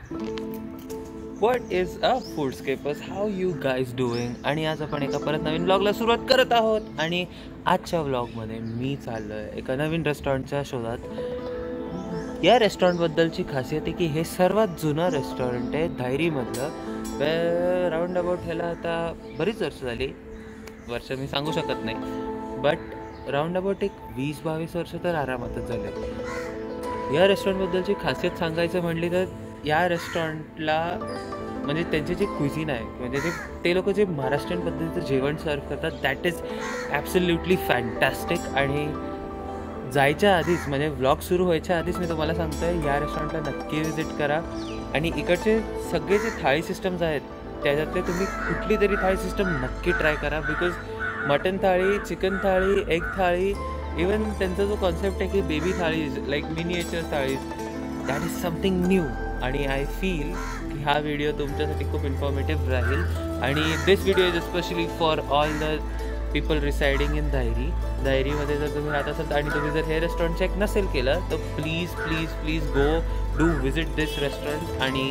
What is a foodscapers, how you guys doing? आणि आज आपण एका परत नवीन व्लॉगला सुरुवात करत आहोत. आणि आजच्या व्लॉगमध्ये मी चाललो आहे एका नवीन रेस्टॉरंटच्या शोधात. या रेस्टॉरंटबद्दलची खासियत आहे की हे सर्वात जुनं रेस्टॉरंट आहे धायरीमधलं. राऊंड अबाउट ह्याला आता बरीच वर्ष झाली, वर्ष मी सांगू शकत नाही, बट राऊंड अबाउट एक 20-22 वर्ष तर आरामातच झाले. या रेस्टॉरंटबद्दलची खासियत सांगायचं म्हणली तर या रेस्टॉरंटला म्हणजे त्यांचे जे क्विझिन आहे, म्हणजे ते लोक जे महाराष्ट्रीयन पद्धतीचं जेवण सर्व करतात, दॅट इज ॲब्सोल्युटली फॅन्टॅस्टिक. आणि जायच्या आधीच म्हणजे व्लॉग सुरू व्हायच्या आधीच मी तुम्हाला सांगतो आहे, या रेस्टॉरंटला नक्की व्हिजिट करा. आणि इकडचे सगळे जे थाळी सिस्टम्स आहेत त्याच्यातले तुम्ही कुठली तरी थाळी सिस्टम नक्की ट्राय करा. Because mutton thali, chicken thali, egg thali, even त्यांचा जो कॉन्सेप्ट आहे की baby thalis like miniature thalis, that is something new. आणि आय फील की हा व्हिडिओ तुमच्यासाठी खूप इन्फॉर्मेटिव्ह राहील. आणि this video is specially for all the people residing in धायरीमध्ये जर तुम्ही राहत असाल आणि तुम्ही जर हे रेस्टॉरंट चेक नसेल केलं तर please please please go do visit this restaurant. आणि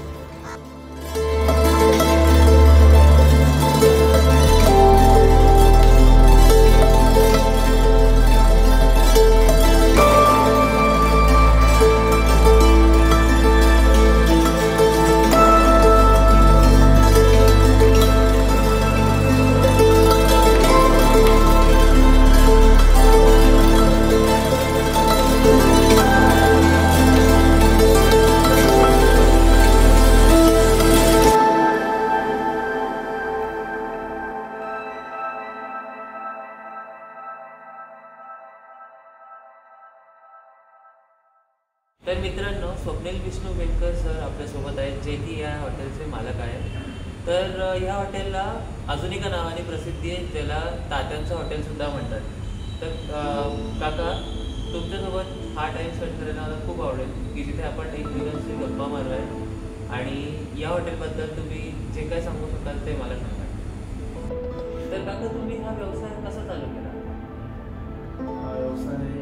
तर मित्रांनो, स्वप्नील विष्णू बेनकर सर आपल्यासोबत आहेत, जे की या हॉटेलचे मालक आहेत. तर ह्या हॉटेलला अजून एका नावाने प्रसिद्धी आहे, ज्याला तात्यांचं हॉटेलसुद्धा म्हणतात. तर काका, तुमच्यासोबत हा टाईम स्पेंड करायला मला खूप आवडेल की जिथे आपण एकमेकांशी गप्पा मारलो आहे. आणि या हॉटेलबद्दल तुम्ही जे काय सांगू शकाल ते मला सांगा. तर काका, तुम्ही हा व्यवसाय कसा चालू केला? हा व्यवसाय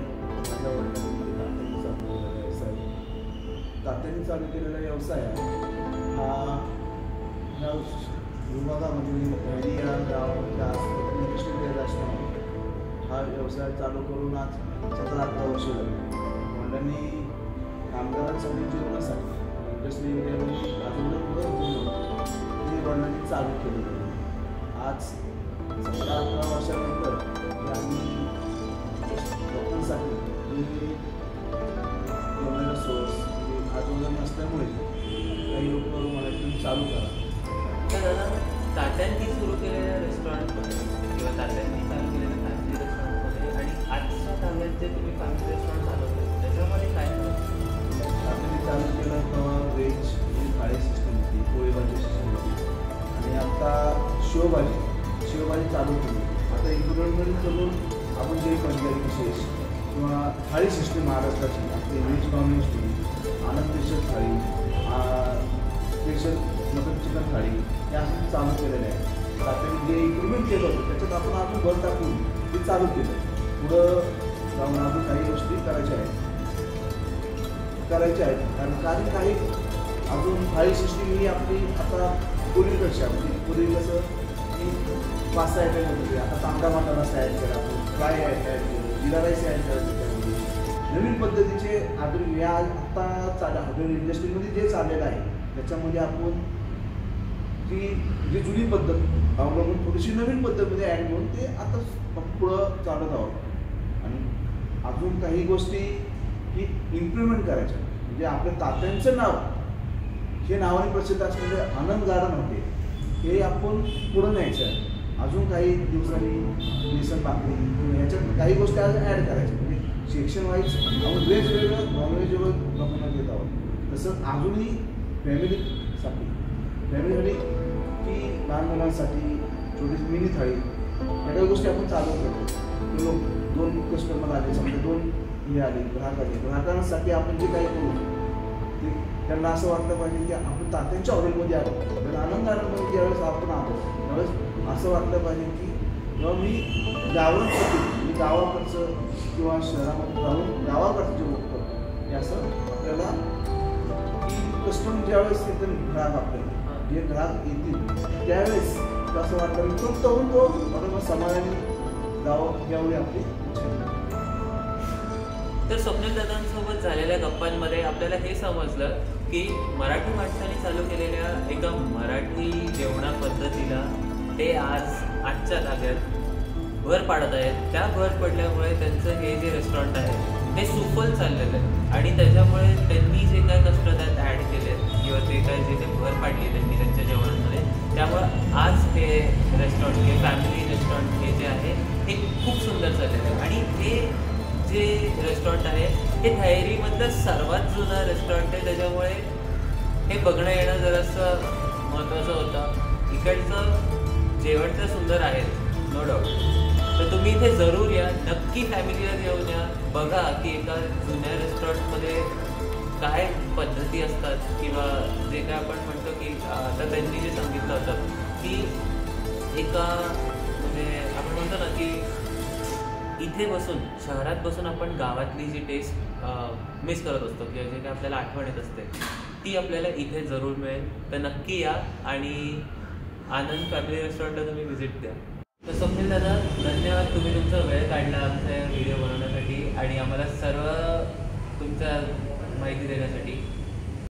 तात्यांनी चालू केलेला व्यवसाय हा ह्या विभागामध्ये धायरी या गावामध्ये हा व्यवसाय चालू करून आज 17-18 वर्ष झाली. वडिलांनी कामगारांसाठी जीवनासाठी इंडस्ट्री एरियामध्ये अजून ते वडिलांनी चालू केलेलं. आज 17-18 वर्षानंतर आम्ही लोकांसाठी जेवणाचा सोर्स आजोबा नसल्यामुळे काही लोक मला चालू करा. तर दादा, तात्यांनी सुरू केलेल्या रेस्टॉरंटमध्ये किंवा तात्यांनी चालू केलेल्या फॅमिली रेस्टॉरंटमध्ये आणि आजच्या ताब्यात जे तुम्ही फॅमिली रेस्टॉरंट चालवते त्याच्यामध्ये काय तात्यांनी चालू केलं तेव्हा व्हेज थाळी सिस्टम होती, पोळी भाजी सिस्टम होती. आणि आता शेवभाजी चालू केली. आता इंक्लुडेडमध्ये करून आपण जे पंजाबी विशेष किंवा थाळी सिस्टम महाराष्ट्राची आपली व्हेज नॉनव्हेज होती, Anand special thali, special mutton chicken thali, या असं चालू केलेलं आहे. तात्यांनी जे इम्प्रुव्हमेंट केलं होतं त्याच्यात आपण अजून भर टाकून ते चालू केलं. पुढं जाऊन अजून काही गोष्टी करायच्या आहेत. कारण काही अजून थाळी सिस्टीम ही आपली आता पूर्वीपेक्षा म्हणजे पूर्वी कसं की 5-6 आयटम होते, आता तांबडा मसाला ॲड केला, आपण फ्राय ॲड केलं, जिरा राईस ॲड केला. नवीन पद्धतीचे आधुनिक या आत्ता हॉटेल इंडस्ट्रीमध्ये जे चाललेलं आहे त्याच्यामध्ये आपण ती जी जुनी पद्धत अवलंबून थोडीशी नवीन पद्धतीमध्ये ॲड करून ते आता पुढं चालत आहोत. आणि अजून काही गोष्टी की इम्प्लिमेंट करायच्या, म्हणजे आपल्या तात्यांचं नाव हे नावाने प्रसिद्ध असलेले आनंद गार्डन होते, हे आपण पुढं न्यायचं आहे. अजून काही दिवसांनी बेसन भाकरी ह्याच्यात काही गोष्टी आज ॲड करायच्या. सेक्शन वाईज आपण वेगवेगळं नॉनव्हेज लोकांना देत आहोत. तसं अजूनही फॅमिलीसाठी की लहान मुलांसाठी छोटी मिनी थाळी या काही गोष्टी आपण चालू करतो. 2 कस्टमर आले, समजा 2 हे आले, ग्राहकांसाठी आपण जे काही करू ते त्यांना असं वाटलं पाहिजे की आपण तात्यांच्या हॉटेलमध्ये आलो. तर आनंद गार्डनमध्ये ज्यावेळेस आपण आलो त्यावेळेस असं वाटलं पाहिजे की जेव्हा मी गावाकडचं किंवा शहरामध्ये जाऊन गावाकडचं जे बघतो हे असं आपल्याला की कस्टमर ज्यावेळेस येतील ग्राहक आपल्याला, जे ग्राहक येतील त्यावेळेस असं वाटतं मी तृप्त होऊन तो बरोबर समाधानी जावं यावेळी आपली इच्छा आहे. तर स्वप्नील दादांसोबत झालेल्या गप्पांमध्ये आपल्याला हे समजलं की मराठी माणसाने चालू केलेल्या एका मराठी जेवणा पद्धतीला ते आजच्या जागेत भर पाडत आहेत. त्या भर पडल्यामुळे त्यांचं हे जे रेस्टॉरंट आहे हे सुफल चाललेलं आहे आणि त्याच्यामुळे त्यांनी जे काय कष्ट त्यात ॲड केले किंवा ते काय जे काही भर पाडली त्यांनी त्यांच्या जेवणामध्ये, त्यामुळं आज हे रेस्टॉरंट हे फॅमिली रेस्टॉरंट हे जे आहे हे खूप सुंदर चाललेलं आहे. आणि हे जे रेस्टॉरंट आहे हे धायरीमधलं सर्वात जुनं रेस्टॉरंट आहे, त्याच्यामुळे हे बघणं येणं जरासं महत्त्वाचं होतं. इकडचं जेवण तर सुंदर आहे नो डाऊट, तर तुम्ही इथे जरूर या, नक्की फॅमिलीला घेऊन या, बघा की एका जुन्या रेस्टॉरंटमध्ये काय पद्धती असतात किंवा जे काय आपण म्हणतो की आता त्यांनी जे सांगितलं होतं की एका म्हणजे आपण म्हणतो ना की इथे बसून शहरात बसून आपण गावातली जी टेस्ट मिस करत असतो किंवा जे काय आपल्याला आठवण येत असते ती आपल्याला इथे जरूर मिळेल. तर नक्की या आणि आनंद फॅमिली रेस्टॉरंटला तुम्ही व्हिजिट द्या. तर स्वप्नील दादा, धन्यवाद, तुम्ही तुमचा वेळ काढला आमचा व्हिडिओ बनवण्यासाठी आणि आम्हाला सर्व तुमच्या माहिती देण्यासाठी.